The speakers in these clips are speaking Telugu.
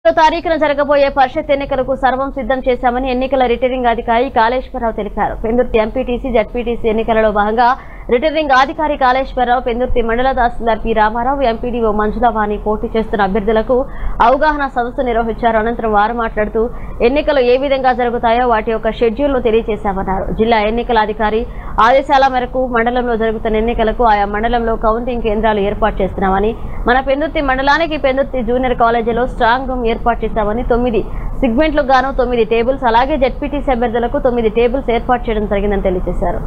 తారీఖున జరగబోయే పరిషత్ ఎన్నికలకు సర్వం సిద్ధం చేశామని ఎన్నికల రిటర్నింగ్ అధికారి కాళేశ్వరరావు తెలిపారు. పెందుర్తి ఎంపీటీసీ జడ్పీటీసీ ఎన్నికలలో భాగంగా రిటర్నింగ్ అధికారి కాళేశ్వరరావు పెందుర్తి మండల తహసీల్దార్ పి రామారావు ఎంపీడీఓ మంజులావాణి పోటీ చేస్తున్న అభ్యర్థులకు అవగాహన సదస్సు నిర్వహించారు. అనంతరం వారు మాట్లాడుతూ ఎన్నికలు ఏ విధంగా జరుగుతాయో వాటి యొక్క షెడ్యూల్ను తెలియజేశామన్నారు. జిల్లా ఎన్నికల అధికారి ఆదేశాల మేరకు మండలంలో జరుగుతున్న ఎన్నికలకు ఆయా మండలంలో కౌంటింగ్ కేంద్రాలు ఏర్పాటు చేస్తున్నామని, మన పెందుర్తి మండలానికి పెందుర్తి జూనియర్ కాలేజీలో స్ట్రాంగ్ రూమ్ ఏర్పాటు చేశామని, 9 సెగ్మెంట్లకు గాను 9 టేబుల్స్, అలాగే జడ్పీటీసీ అభ్యర్థులకు 9 టేబుల్స్ ఏర్పాటు చేయడం జరిగిందని తెలియజేశారు.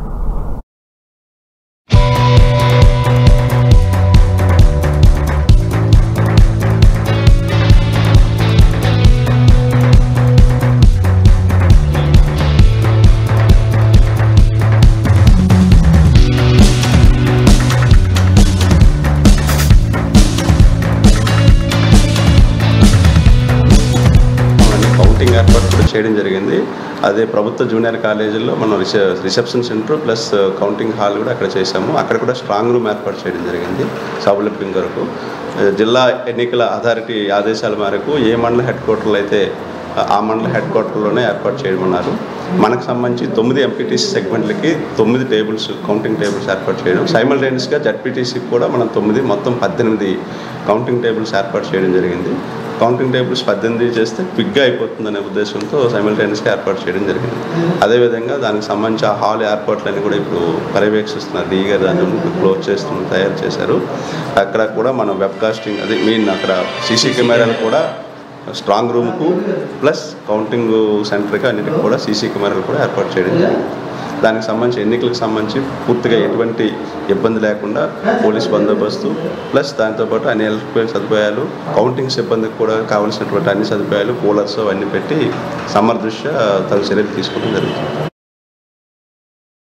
ఏర్పాటు చేయడం జరిగింది. అదే ప్రభుత్వ జూనియర్ కాలేజీలో మనం reception centre plus counting hall కూడా అక్కడ చేసాము. అక్కడ కూడా స్ట్రాంగ్ రూమ్ ఏర్పాటు చేయడం జరిగింది సౌలభ్యం కొరకు. జిల్లా ఎన్నికల అథారిటీ ఆదేశాల మేరకు ఏ మండల హెడ్ క్వార్టర్లు అయితే ఆ మండల హెడ్ క్వార్టర్లోనే ఏర్పాటు చేయమన్నారు. మనకు సంబంధించి 9 ఎంపీటీసీ సెగ్మెంట్లకి 9 టేబుల్స్ కౌంటింగ్ టేబుల్స్ ఏర్పాటు చేయడం, సైమల్టేనియస్గా జడ్పీటీసీకి కూడా మనం 9 మొత్తం 18 కౌంటింగ్ టేబుల్స్ ఏర్పాటు చేయడం జరిగింది. కౌంటింగ్ టేబుల్స్ 18 చేస్తే క్విక్గా అయిపోతుందనే ఉద్దేశంతో సైమల్టేనియస్గా ఏర్పాటు చేయడం జరిగింది. అదేవిధంగా దానికి సంబంధించి ఆ హాల్ ఏర్పాట్లన్నీ కూడా ఇప్పుడు పర్యవేక్షిస్తున్నారు. డీ గారు దాన్ని క్లోజ్ తయారు చేశారు. అక్కడ కూడా మనం వెబ్కాస్టింగ్ అది మెయిన్ అక్కడ సీసీ కెమెరాలు కూడా స్ట్రాంగ్ రూమ్కు ప్లస్ కౌంటింగ్ సెంటర్కి అన్నిటికి కూడా సీసీ కెమెరాలు కూడా ఏర్పాటు చేయడం జరిగింది. దానికి సంబంధించి ఎన్నికలకు సంబంధించి పూర్తిగా ఎటువంటి ఇబ్బంది లేకుండా పోలీస్ బందోబస్తు ప్లస్ దాంతోపాటు అన్ని ఎలక్ట్రికల్ సదుపాయాలు, కౌంటింగ్ సిబ్బందికి కూడా కావాల్సినటువంటి అన్ని సదుపాయాలు, కూలర్స్ అవన్నీ పెట్టి సమర్థ దృష్ట్యా తగు చర్యలు తీసుకోవడం జరుగుతుంది.